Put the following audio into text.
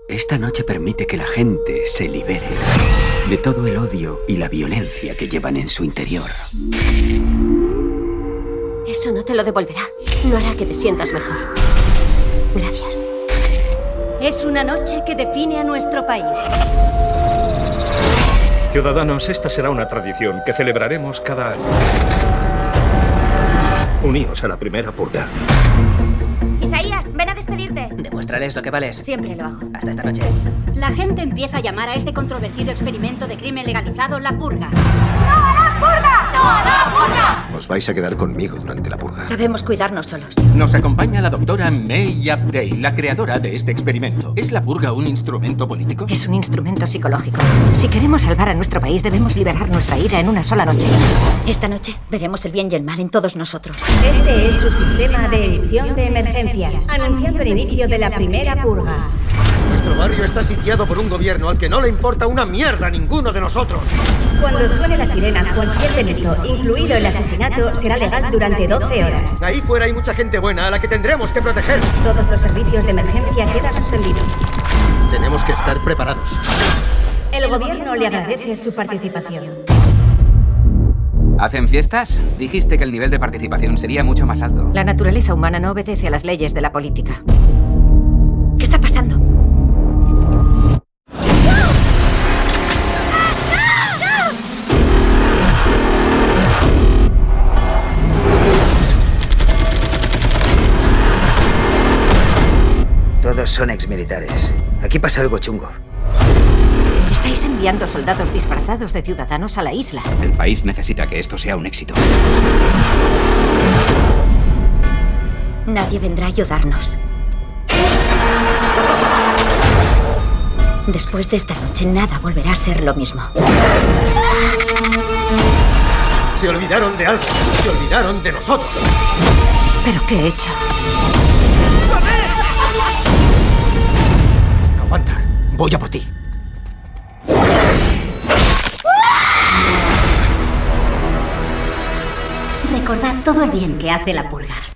Esta noche permite que la gente se libere de todo el odio y la violencia que llevan en su interior. Eso no te lo devolverá. No hará que te sientas mejor. Gracias. Es una noche que define a nuestro país. Ciudadanos, esta será una tradición que celebraremos cada año. Uníos a la primera purga. Isaías, ven a despedirte. Demuéstrales lo que vales. Siempre lo hago. Hasta esta noche. La gente empieza a llamar a este controvertido experimento de crimen legalizado la purga. Os vais a quedar conmigo durante la purga. Sabemos cuidarnos solos. Nos acompaña la doctora May Abdey, la creadora de este experimento. ¿Es la purga un instrumento político? Es un instrumento psicológico. Si queremos salvar a nuestro país, debemos liberar nuestra ira en una sola noche. Esta noche veremos el bien y el mal en todos nosotros. Este es su sistema de emisión de emergencia, anunciando el inicio de la primera purga. Nuestro barrio está sitiado por un gobierno al que no le importa una mierda a ninguno de nosotros. Cuando suene la sirena, cualquier delito, incluido el asesinato, será legal durante 12 horas. Ahí fuera hay mucha gente buena a la que tendremos que proteger. Todos los servicios de emergencia quedan suspendidos. Tenemos que estar preparados. El gobierno le agradece su participación. ¿Hacen fiestas? Dijiste que el nivel de participación sería mucho más alto. La naturaleza humana no obedece a las leyes de la política. ¿Qué está pasando? Todos son exmilitares. Aquí pasa algo chungo. Estáis enviando soldados disfrazados de ciudadanos a la isla. El país necesita que esto sea un éxito. Nadie vendrá a ayudarnos. Después de esta noche, nada volverá a ser lo mismo. Se olvidaron de algo. Se olvidaron de nosotros. ¿Pero qué he hecho? Aguanta. Voy a por ti. Recordad todo el bien que hace la purga.